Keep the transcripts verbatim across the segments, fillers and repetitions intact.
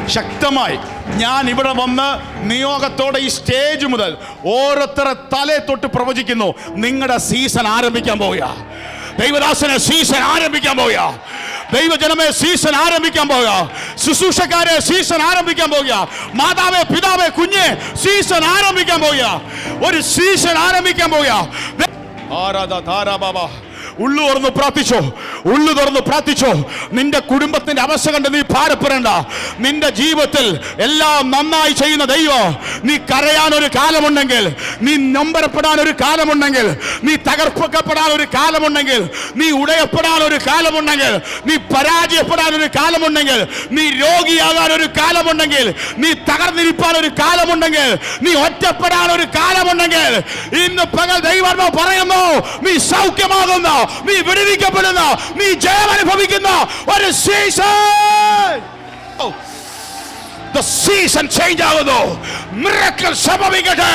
ശക്തമായി ഞാൻ ഇവിടെ വന്ന് നിയോഗത്തോടെ ഈ സ്റ്റേജ് മുതൽ ഓരോരുത്തരെ തലേ തൊട്ട് പ്രവചിക്കുന്നു. നിങ്ങളുടെ സീസൺ ആരംഭിക്കാൻ പോവുക. ദൈവദാസനെ സീസൺ ആരംഭിക്കാൻ പോവുക. ദൈവജനമേ സീസൺ ആരംഭിക്കാൻ പോവുക. ശുശ്രൂഷക്കാരെ സീസൺ ആരംഭിക്കാൻ പോവുക. മാതാവേ പിതാവേ കുഞ്ഞെ സീസൺ ആരംഭിക്കാൻ പോവുക. ഒരു സീസൺ ആരംഭിക്കാൻ പോവുക. ആരാധ ധാരാ ബാബാ. ഉള്ളു തുറന്ന് പ്രാർത്ഥിച്ചോ, ഉള്ളു തുറന്ന് പ്രാർത്ഥിച്ചോ. നിന്റെ കുടുംബത്തിന്റെ അവസ്ഥ കണ്ട് നീ ഭാരപ്പെടേണ്ട. നിന്റെ ജീവിതത്തിൽ എല്ലാം നന്നായി ചെയ്യുന്ന ദൈവം. നീ കരയാൻ ഒരു കാലമുണ്ടെങ്കിൽ, നീ നൊമ്പരപ്പെടാൻ ഒരു കാലമുണ്ടെങ്കിൽ, നീ തകർക്കപ്പെടാൻ ഒരു കാലമുണ്ടെങ്കിൽ, നീ ഉടയപ്പെടാൻ ഒരു കാലമുണ്ടെങ്കിൽ, നീ പരാജയപ്പെടാൻ ഒരു കാലമുണ്ടെങ്കിൽ, നീ രോഗിയാകാൻ ഒരു കാലമുണ്ടെങ്കിൽ, നീ തകർന്നിരിപ്പാൻ ഒരു കാലമുണ്ടെങ്കിൽ, നീ ഒറ്റപ്പെടാൻ ഒരു കാലമുണ്ടെങ്കിൽ, ഇന്ന് പകൽ ദൈവം പറയുന്നു നീ സൗഖ്യമാകുന്നു, നീ വിടുവിക്കപ്പെടുന്നു, നീ ജയം അനുഭവിക്കുന്ന ഒരു സീസൺ. The season change ആകുന്നു. Miracle സംഭവിക്കട്ടെ.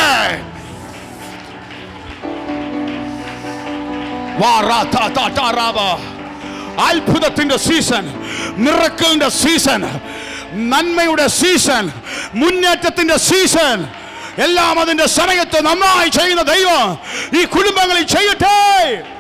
അത്ഭുതത്തിന്റെ സീസൺ, മിറക്കിളിന്റെ സീസൺ, നന്മയുടെ സീസൺ, മുന്നേറ്റത്തിന്റെ സീസൺ, എല്ലാം അതിന്റെ സമയത്ത് നന്നായി ചെയ്യുന്ന ദൈവം ഈ കുടുംബങ്ങളിൽ ചെയ്യട്ടെ.